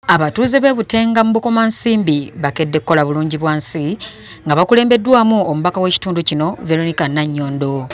Abatuuze b'e Butenga mu Bukomansimbi bakedde kukola bulungi bwansi nga bakulembeddwamu omubaka w'ekitundu kino Veronica Nannyondo.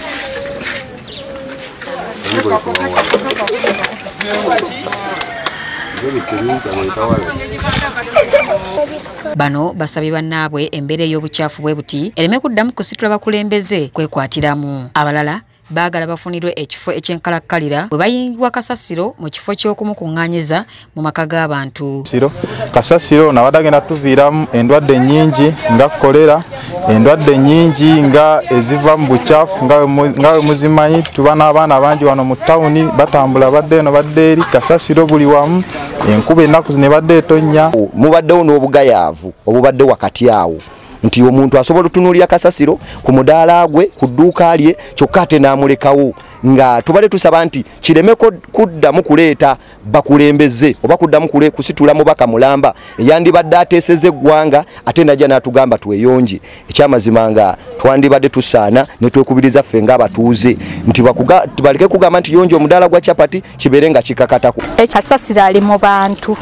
Bano basabye bannaabwe embeera ey'obukyafu bwe buti ereme kuddamu kusitula bakulembeze kwekwatiramu. Abalala baagala bafunirwe ekifo ekyenkalakkalira bwe bayingibwa kasasiro mu kifo ky'okumukuŋŋaanyiza mu maka g'abantu. Kasasiro nawadagenda tuviiramu endwadde nnyingi nga kolera, endwadde nnyingi nga eziva mu bukyafu nga we muzimanyi. Tuba n'abaana bangi wano mu tawuni batambula badde eno badde eri. Kasasiro buli wamu, enkuba ennaku ne badde etonnya. Mubaddewo n'obugayaavu obubadde wakati awo nti omuntu asobola otunuulira kasasiro ku mudaala gwe ku dduuka lye kyokka ate n'amulekawo, nga tubale tusaba nti kireme kuddamu kuleeta bakulembeze oba kuddamu kusitula mubaka mulamba eyandibadde ateeseza eggwanga ate najja n'atugamba tweyonje. Ekyamazima nga twandibadde tusaana ne twekubiriza ffe ng'abatuuze nti baleke kugamba nti yonja omudaala gwa capati kibeere nga kikakatako. Kasasiro ali mu bantu,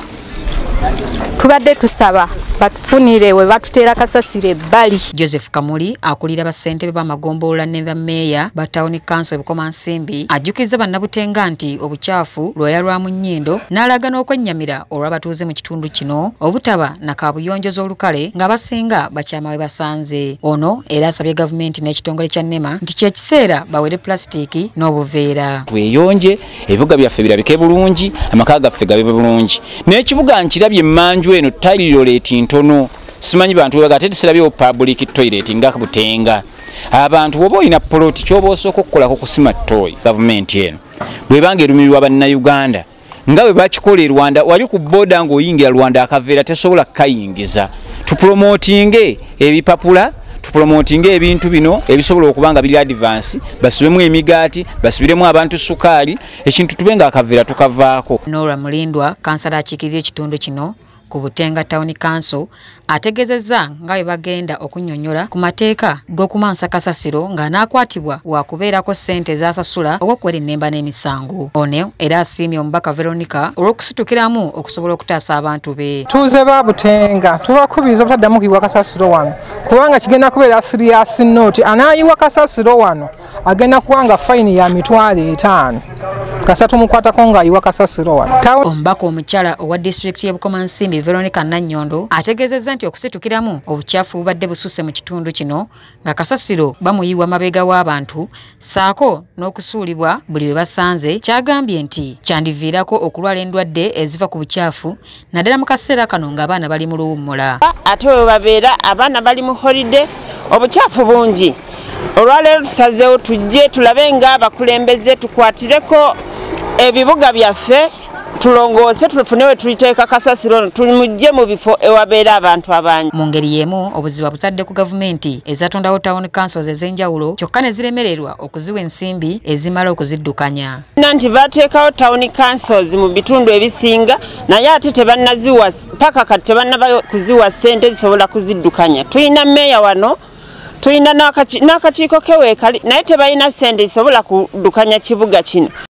tubadde tusaba batufunire we batuteera kasasiro ebbali. Joseph Kamuli akulira bassentebe b'amagombolola ne bammeeya ba Town Council Bukomansimbi ajjukiza bannabutenga nti obukyafu lwoya lwa mu nnyindo n'alaga n'okwennyamira olw'abatuuze mu kitundu kino obutaba na kaabuyonjo z'olukale nga basinga bakyama we basanze. Ono era asabye gavumenti n'ekitongole kya NEMA nti kye kiseera bawere plasitiki n'obuveera. Tweyonje ebibuga byaffe birabike bulungi, amaka gaffe gabe bulungi. N'ekibuga nkirabye emmanju eno tayiroleti ntono. Simanyi bantu we bagate tisirabye public toilet nga Butenga. Abantu woba olina poloti kyoba osooka okukolako kusima toy gavumenti eno bwebanga erumirirwa bannayuganda nga bwe bakikola e Rwanda. Wali ku boda ng'oyingira Rwanda akaveera tesobola kayingiza. Tupromotinge ebipapula, tupromotinge ebintu bino ebisobola okubanga biri advance, basibemu emigaati, basibiremu abantu sukaali, ekintu tubenga akaveera tukavaako. Nora Mulindwa, kansala akiikirira ekitundu kino ku Butenga Town Council, ategezezza nga bwe bagenda okunnyonnyola ku mateeka g'okumansa kasasiro nga n'akwatibwa wakubeerako ssente z'asasula okwokwera ennemba n'emisango. Ono era asiimye omubaka Veronica olw'okusitukiramu okusobola okutaasa abantu be. Tuuze ba Butenga tubakubiriza obutaddamu kuyiwa kasasiro wano kubanga kigenda kubeera serious note. Anaayiwa kasasiro wano agenda kuwanga fayini ya $5,000 kasatu mukwatako ng'ayiwa kasasiro wano. Omubaka omukyala owa disitulikiti y'e Bukomansimbi Veronica Nannyondo ategeezezza nti okusitukiramu obukyafu bubadde bususse mu kitundu kino nga kasasiro bamuyiwa mabega w'abantu saako n'okusuulibwa buli we basanze. Kyagambye nti kyandiviirako okulwala endwadde eziva ku bukyafu naddala mu kaseera kano ng'abaana bali mu luwummula. Ate we babeera abaana bali mu holiday, obukyafu bungi. Olwaleero tusazeewo tujje tulabe ng'abakulembeze tukwatireko ebibuga byaffe tulongoose tufune we tuliteeka kasasiro tumujje mu bifo ewabeera abantu abangi. Mu ngeri y'emu obuzibu buzadde ku gavumenti ezatondawo Town Councils ez'enjawulo kyokka ne ziremererwa okuziwa ensimbi ezimala okuziddukanya. Nti bateekawo Town Councils mu bitundu ebisinga naye ate tebannaziwa paka kati tebannaba kuziwa ssente zisobola kuziddukanya. Tuyina mmeeya wano, tuyina n'akakiiko keweekali naye tebalina ssente zisobola kuddukanya kibuga kino.